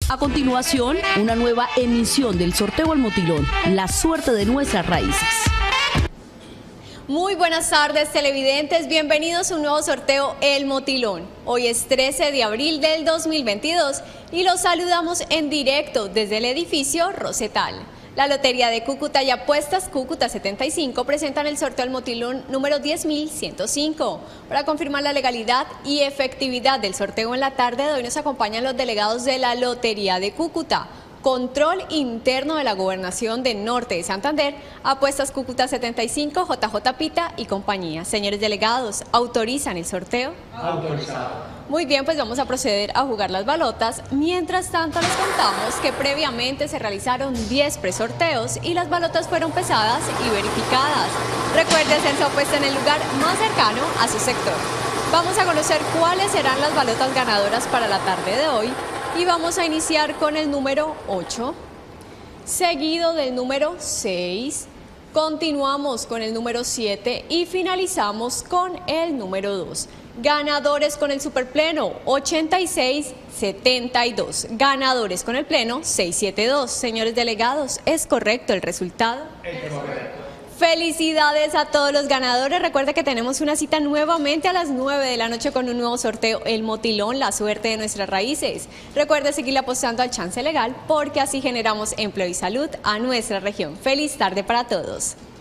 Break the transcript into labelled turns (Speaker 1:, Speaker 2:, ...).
Speaker 1: A continuación, una nueva emisión del sorteo El Motilón, la suerte de nuestras raíces.
Speaker 2: Muy buenas tardes, televidentes, bienvenidos a un nuevo sorteo El Motilón. Hoy es 13 de abril del 2022 y los saludamos en directo desde el edificio Rosetal. La Lotería de Cúcuta y Apuestas Cúcuta 75 presentan el sorteo El Motilón número 10.105. Para confirmar la legalidad y efectividad del sorteo en la tarde de hoy nos acompañan los delegados de la Lotería de Cúcuta, Control Interno de la Gobernación de Norte de Santander, Apuestas Cúcuta 75, JJ Pita y compañía. Señores delegados, ¿autorizan el sorteo?
Speaker 3: Autorizado.
Speaker 2: Muy bien, pues vamos a proceder a jugar las balotas. Mientras tanto, les contamos que previamente se realizaron 10 presorteos y las balotas fueron pesadas y verificadas. Recuerde hacer su apuesta en el lugar más cercano a su sector. Vamos a conocer cuáles serán las balotas ganadoras para la tarde de hoy y vamos a iniciar con el número 8, seguido del número 6, continuamos con el número 7 y finalizamos con el número 2. Ganadores con el superpleno 8672. Ganadores con el pleno 672. Señores delegados, ¿es correcto el resultado?
Speaker 3: Es correcto.
Speaker 2: Felicidades a todos los ganadores. Recuerda que tenemos una cita nuevamente a las 9 de la noche con un nuevo sorteo El Motilón, la suerte de nuestras raíces. Recuerda seguirle apostando al chance legal porque así generamos empleo y salud a nuestra región. Feliz tarde para todos.